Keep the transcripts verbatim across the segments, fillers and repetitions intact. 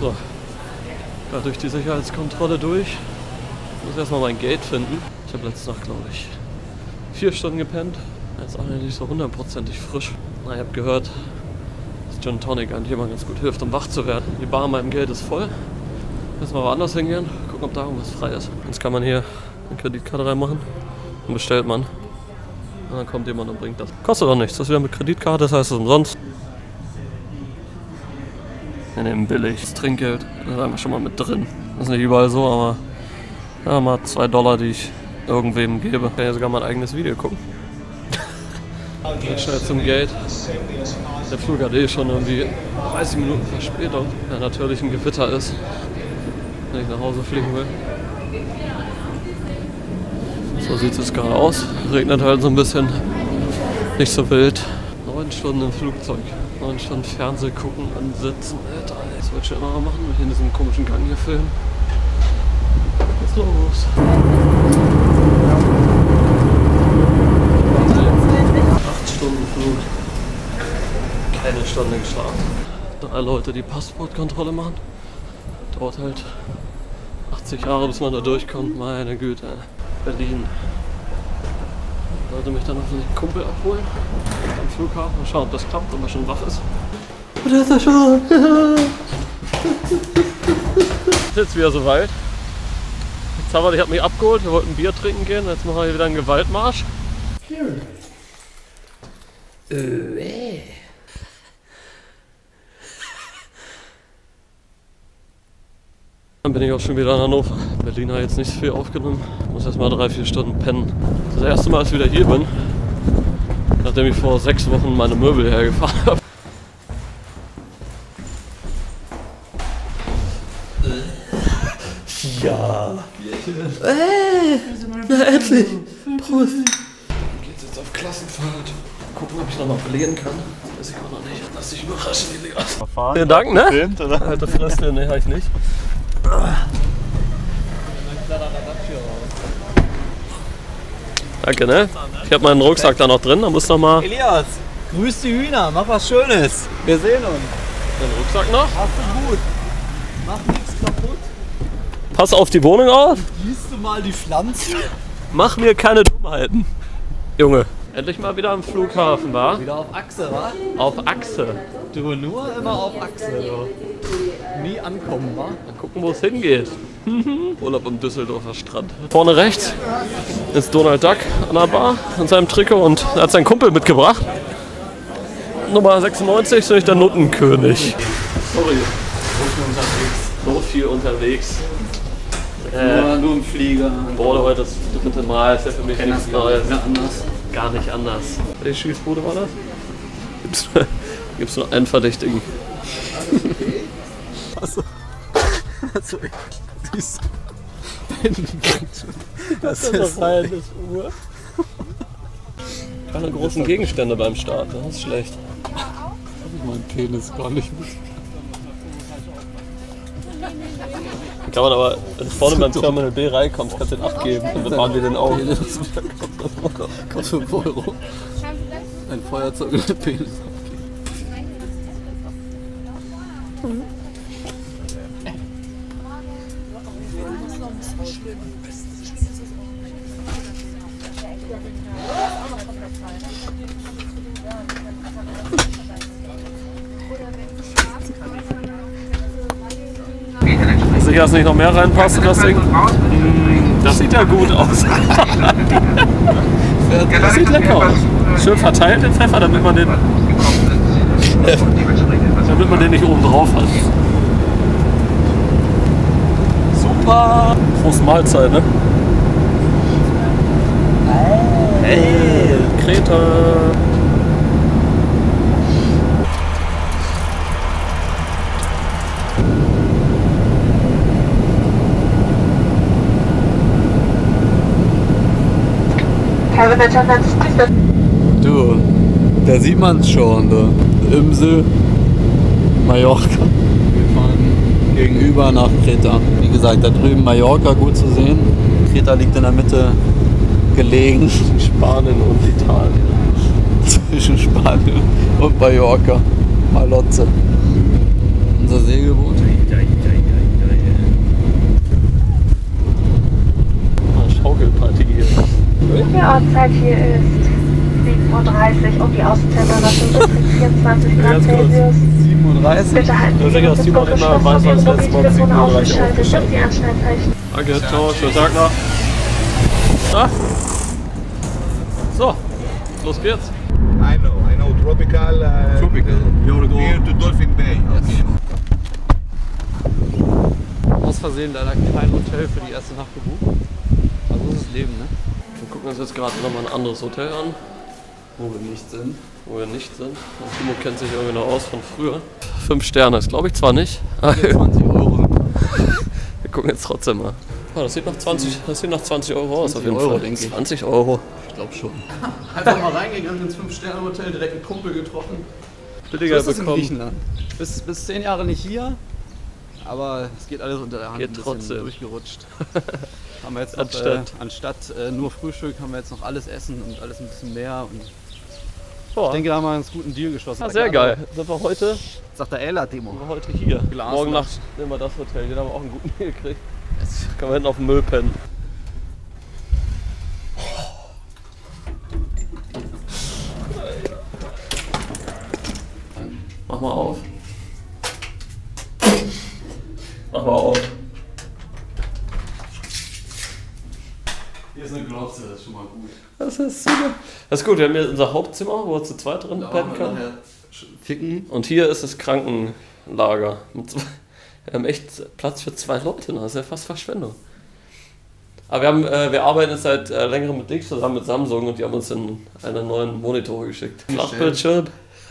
So, da durch die Sicherheitskontrolle durch. Ich muss erstmal mein Gate finden. Ich habe letzte Nacht, glaube ich, vier Stunden gepennt. Jetzt auch nicht so hundertprozentig frisch. Na, ich habe gehört, dass Gin Tonic eigentlich immer ganz gut hilft, um wach zu werden. Die Bar an meinem Gate ist voll. Müssen wir woanders hingehen, gucken, ob da irgendwas frei ist. Jetzt kann man hier eine Kreditkarte reinmachen und bestellt man. Und dann kommt jemand und bringt das. Kostet auch nichts. Das ist wieder mit Kreditkarte, das heißt es ist umsonst. Wir nehmen billig. Das Trinkgeld ist einfach schon mal mit drin. Das ist nicht überall so, aber ja, mal zwei Dollar, die ich irgendwem gebe. Ich kann ja sogar mein eigenes Video gucken. Dann schnell zum Gate. Der Flug hat eh schon irgendwie dreißig Minuten Verspätung, weil natürlich ein Gewitter ist, wenn ich nach Hause fliegen will. So sieht es gerade aus. Regnet halt so ein bisschen. Nicht so wild. Neun Stunden im Flugzeug. Neun Stunden Fernseh gucken und sitzen. Alter, das wollte ich schon immer mal machen, wenn ich in diesem komischen Gang hier filmen. Was ist los? Acht Stunden Flug. Keine Stunde geschlafen. Drei Leute, die Passportkontrolle machen. Dauert halt achtzig Jahre, bis man da durchkommt. Meine Güte. Berlin. Sollte mich dann hoffentlich ein Kumpel abholen am Flughafen und schauen, ob das klappt, ob er schon wach ist. Und da ist er schon. Ist jetzt wieder soweit. Zavat, ich habe mich abgeholt, wir wollten ein Bier trinken gehen, jetzt machen wir hier wieder einen Gewaltmarsch. Äh, äh. Dann bin ich auch schon wieder in Hannover. Berlin hat jetzt nicht so viel aufgenommen. Ich muss erst mal drei, vier Stunden pennen. Das erste Mal, dass ich wieder hier bin, nachdem ich vor sechs Wochen meine Möbel hergefahren habe. Ja. Äh, na endlich. Prost. Geht's jetzt auf Klassenfahrt. Gucken, ob ich noch mal blähen kann. Das weiß ich auch noch nicht. Lass dich überraschen, wie Leas. Vielen Dank, ne? Gefilmt, oder? Alter Fresse, ne, hab ich nicht. Danke, ne? Ich habe meinen Rucksack da noch drin, da muss noch mal. Elias, grüß die Hühner, mach was Schönes. Wir sehen uns. Den Rucksack noch? Hast du gut. Mach nichts kaputt. Pass auf die Wohnung auf. Siehst du mal die Pflanzen? Mach mir keine Dummheiten. Junge, endlich mal wieder am Flughafen, wa? Wieder auf Achse, wa? Auf Achse. Du nur immer auf Achse, du. Nie ankommen, wa? Mal gucken, wo es hingeht. Urlaub am Düsseldorfer Strand. Vorne rechts ist Donald Duck an der Bar in seinem Trikot und er hat seinen Kumpel mitgebracht. Nummer sechsundneunzig, bin ich der Nuttenkönig. Sorry. So viel unterwegs. Äh, nur, nur im Flieger. Boah, heute das dritte Mal, ist ja für mich nichts Neues. Gar anders. Gar nicht anders. Welche Schießbude war das? Gibt's, gibt's nur einen Verdächtigen. Achso. Also, süß. Das ist rein, das Uhr. Keine großen Gegenstände beim Start, das ist schlecht. Hab ich meinen Penis gar nicht mit. Kann man aber, wenn du vorne beim Terminal B reinkommst, kannst du den abgeben und dann fahren wir den auf. Kostet fünf Euro. Ein Feuerzeug und ein Penis abgeben. Sicher, dass nicht noch mehr reinpasst in das Ding? Das sieht ja gut aus. Das sieht lecker aus. Schön verteilt den Pfeffer, damit man den, damit man den nicht oben drauf hat. Super! Prost Mahlzeit, ne? Hey! Kreta! Du, da sieht man es schon, du. Insel, Mallorca. Wir fahren gegenüber nach Kreta. Wie gesagt, da drüben Mallorca gut zu sehen. Kreta liegt in der Mitte gelegen. Spanien und Italien. Zwischen Spanien und Mallorca. Malotze. unser Segelboot. Schaukelparty hier. Die Ortszeit hier ist sieben Uhr dreißig und die Außentemperatur beträgt vierundzwanzig Grad Celsius. sieben Uhr dreißig. Bitte halten Sie Deswegen, dass das Timon Disco immer geschlossen weiß, und was Ihre letztes Mal um sieben Mobiltelefone Uhr gleich ausgeschaltet, bis aufgeschaltet. die Anschnallzeichen. Danke, ciao, schönen Tag noch. Na? So, los geht's. I know, I know. Tropical. Uh, Tropical. You wanna go near to Dolphin Bay. Okay. aus Versehen leider kein Hotel für die erste Nacht gebucht. Also das ist das Leben, ne? Wir gucken uns jetzt gerade nochmal ein anderes Hotel an, Wo wir nicht sind. wo wir nicht sind. Und Timo kennt sich irgendwie noch aus von früher. Fünf Sterne, das glaube ich zwar nicht. aber zwanzig Euro. Wir gucken jetzt trotzdem mal. Oh, das sieht nach zwanzig, das sieht nach zwanzig Euro aus auf jeden Euro, Fall. denke ich. zwanzig Euro. Ich glaube schon. Einfach mal reingegangen ins fünf Sterne Hotel, direkt einen Kumpel getroffen. Billiger So ist das in bekommen. Griechenland. Bis, bis zehn Jahre nicht hier, aber es geht alles unter der Hand. Geht ein bisschen trotzdem. durchgerutscht. Haben wir jetzt noch, Anstatt. Äh, anstatt äh, nur Frühstück haben wir jetzt noch alles Essen und alles ein bisschen mehr. Und Boah. ich denke, da haben wir einen guten Deal geschlossen. Ja, sehr geil. Sind wir heute, Sagt der Ella Demo. sind wir heute hier. Glas Morgen noch. Nacht nehmen wir das Hotel. Hier haben wir auch einen guten Deal gekriegt. Jetzt können wir hinten auf dem Müll pennen. Mach mal auf. Mach mal auf. Hier ist eine Glotze, das ist schon mal gut. Das ist super. Das ist gut, wir haben hier unser Hauptzimmer, wo wir zu zweit drin pennen können. Ficken. Und hier ist das Krankenlager. Mit zwei, wir haben echt Platz für zwei Leute, das ist ja fast Verschwendung. Aber wir, haben, äh, wir arbeiten jetzt seit äh, längerem mit Dix zusammen mit Samsung und die haben uns in einen neuen Monitor geschickt. Flachbildschirm.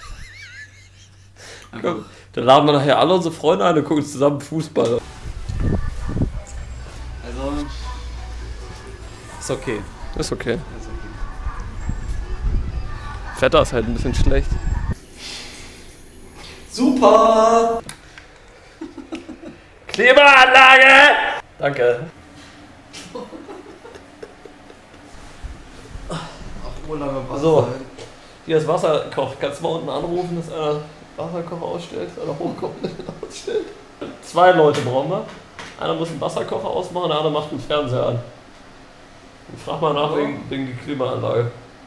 Komm, dann laden wir nachher alle unsere Freunde ein und gucken zusammen Fußball. Also, ist okay. Ist okay. Ist okay. Wetter ist halt ein bisschen schlecht. Super! Klimaanlage! Danke. Ach, urlange Wasser. So. Hier ist Wasserkoch. Kannst du mal unten anrufen, dass einer Wasserkocher ausstellt oder hochkommt ausstellt? Zwei Leute brauchen wir. Einer muss einen Wasserkocher ausmachen, der andere macht den Fernseher an. Und frag mal nach wegen, wegen die Klimaanlage.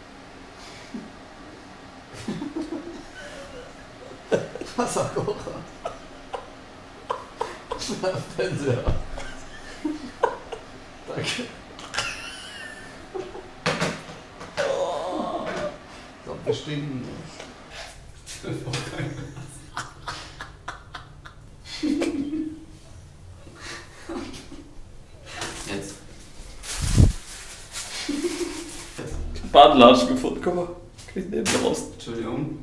Wasserkocher. Fernseher. Danke. Oh. Ich glaub, wir stinken. Jetzt. Badelatschen gefunden, guck mal. Krieg ich neben dir raus. Entschuldigung.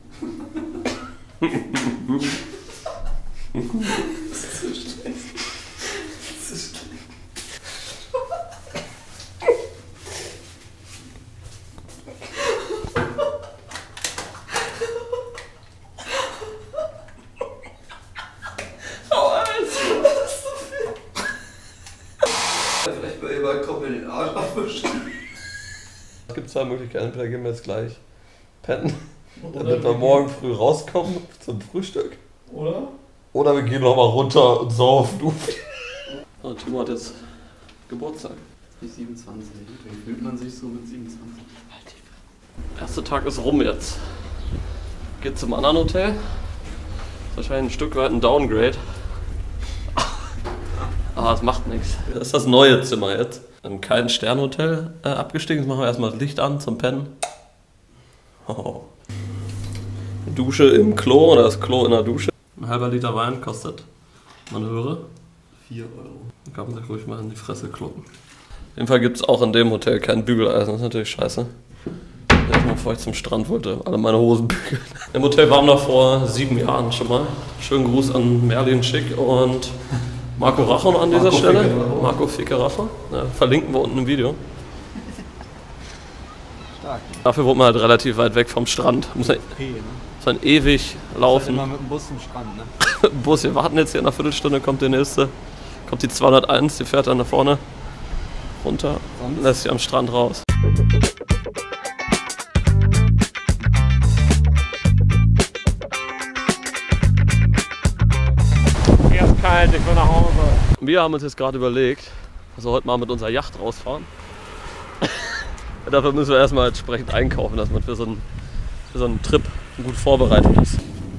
Das ist so schlecht. Das ist schlecht. Vielleicht mal jemand kommt mir den Arsch abwischen. Es gibt zwei Möglichkeiten. Entweder gehen wir jetzt gleich pennen, damit wir morgen früh rauskommen zum Frühstück. Oder? Oder wir gehen nochmal runter und saufen. Und Timo hat jetzt Geburtstag. Nicht siebenundzwanzig. Wie fühlt man sich so mit siebenundzwanzig? Der erste Tag ist rum jetzt. Geht zum anderen Hotel. Ist wahrscheinlich ein Stück weit ein Downgrade. Aber es macht nichts. Das ist das neue Zimmer jetzt. Wir haben kein Sternhotel äh, abgestiegen. Jetzt machen wir erstmal das Licht an zum Pennen. Oh. Eine Dusche im Klo oder das Klo in der Dusche. Ein halber Liter Wein kostet, man höre, vier Euro. da kann man sich ruhig mal in die Fresse kloppen. Auf jeden Fall gibt es auch in dem Hotel kein Bügeleisen, das ist natürlich scheiße. Erstmal bevor ich zum Strand wollte, alle meine Hosen bügeln. Im Hotel waren wir vor sieben Jahren schon mal. Schönen Gruß an Merlin Schick und Marco Racho an dieser Marco Stelle. Ficke-Racho. Marco Ficke-Racho. Ja, verlinken wir unten im Video. Stark. Dafür wohnt man halt relativ weit weg vom Strand. Muss man, Okay, ne? muss man ewig laufen. Immer mit dem Bus zum Strand, ne? Bus, wir warten jetzt hier in einer Viertelstunde, kommt der nächste. Kommt die zweihunderteins, die fährt dann nach vorne runter und Sonst? lässt sie am Strand raus. wir haben uns jetzt gerade überlegt, dass wir heute mal mit unserer Yacht rausfahren. Dafür müssen wir erstmal entsprechend einkaufen, dass man für so einen, für so einen Trip gut vorbereitet ist.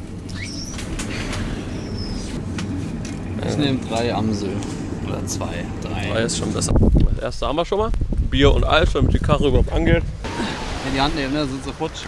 Ich nehme drei Amsel. Oder zwei, drei. Drei ist schon besser. Das erste haben wir schon mal. Bier und Eis, damit die Karre überhaupt angeht. In die Hand nehmen, ne? Sind sie futsch.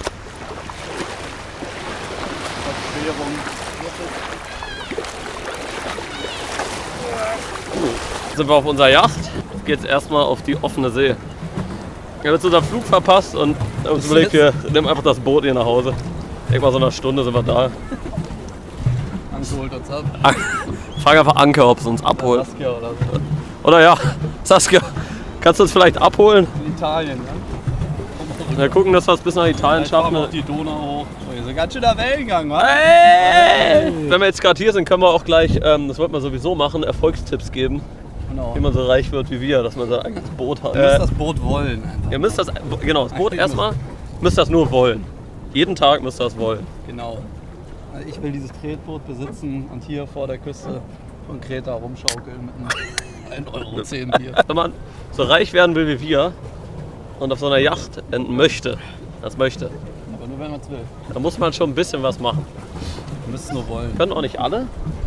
Jetzt sind wir auf unserer Yacht. Jetzt geht es erstmal auf die offene See. Wir haben jetzt unseren Flug verpasst und haben uns überlegt, wir nehmen einfach das Boot hier nach Hause. Irgendwann so eine Stunde sind wir da. Anke holt uns ab. Frag einfach Anke, ob sie uns abholt. Saskia oder so. Oder ja, Saskia, kannst du uns vielleicht abholen? In Italien, ne? Wir gucken, dass wir es bis nach Italien schaffen. Auf die Donau hoch. Wir sind ganz schön der Wellengang, wa? Hey! Wenn wir jetzt gerade hier sind, können wir auch gleich, ähm, das wollten wir sowieso machen, Erfolgstipps geben. Genau. Wie man so reich wird wie wir, dass man so ein eigenes Boot hat. Ihr müsst Äh, das Boot wollen. Einfach. ihr müsst das, genau, das Boot Eigentlich erstmal, müsst das nur wollen. Jeden Tag müsst ihr das wollen. Genau. Also ich will dieses Tretboot besitzen und hier vor der Küste von Kreta rumschaukeln mit einem ein Euro zehn Bier. Wenn man so reich werden will wie wir und auf so einer Yacht enden möchte, das möchte, Aber nur wenn man es will. dann muss man schon ein bisschen was machen. Wir müssen es nur wollen. Können auch nicht alle,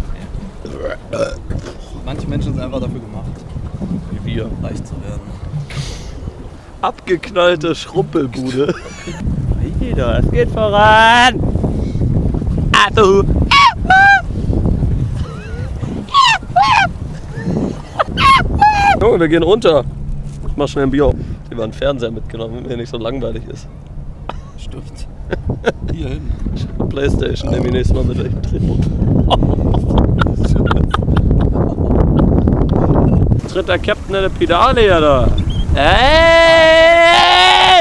Manche Menschen sind einfach dafür gemacht, wie wir. reich zu werden. Abgeknallte Schrumpelbude. Jeder, es geht voran. Ah, du. Oh, wir gehen runter. Ich mach schnell ein Bier auf. Wir haben einen Fernseher mitgenommen, damit mir nicht so langweilig ist. Stimmt. Hier hin. Playstation nehme ich nächstes Mal mit welchem Tretboot. Tritt der Captain in der Pedale hier da. Hey!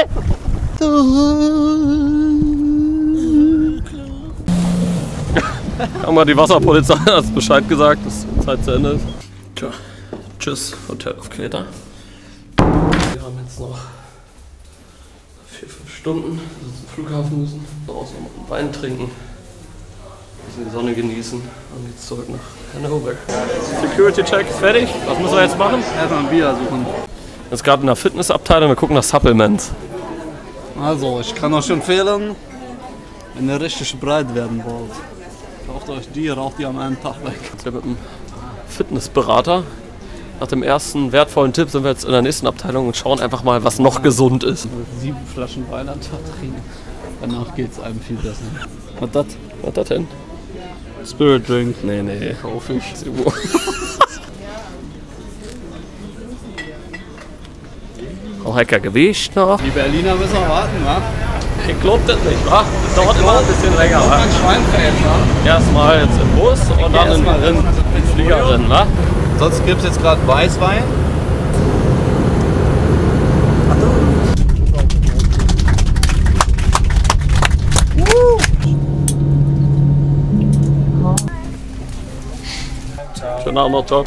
Haben wir die Wasserpolizei hat Bescheid gesagt, dass die Zeit zu Ende ist. Tja, tschüss, Hotel auf Kreta. Wir haben jetzt noch vier, fünf Stunden, dass wir zum Flughafen müssen. Draußen noch einen Wein trinken, ein bisschen die Sonne genießen und jetzt zurück nach Hannover. Security Check ist fertig. Was müssen wir jetzt machen? Erstmal ein Bier suchen. Jetzt gerade in der Fitnessabteilung, wir gucken nach Supplements. Also, ich kann euch empfehlen, wenn ihr richtig breit werden wollt, kauft euch die, raucht die am einen Tag weg. Jetzt mit einem Fitnessberater. Nach dem ersten wertvollen Tipp sind wir jetzt in der nächsten Abteilung und schauen einfach mal, was noch gesund ist. Sieben Flaschen Wein am Tag trinken. Danach geht es einem viel besser. Was das? Was ist das denn? Spirit Drink. Nee, nee. Kauf ich. Auch Hacker Gewicht noch. Die Berliner müssen noch warten, wa? Ich glaub das nicht, wa? Das dauert immer ein bisschen länger, wa? Ein Schweinfeld, wa? Erstmal jetzt im Bus und dann in, in, in Flieger drin, wa? Sonst gibt es jetzt gerade Weißwein. Schönen Abend noch, ciao.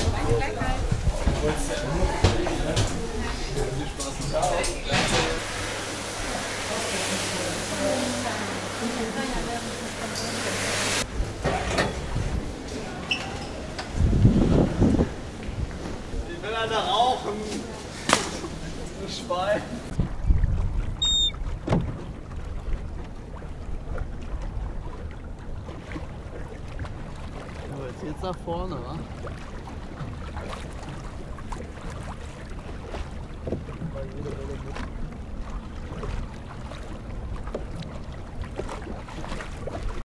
Ich will einer rauchen. Das Schwein. So, jetzt geht's nach vorne, wa?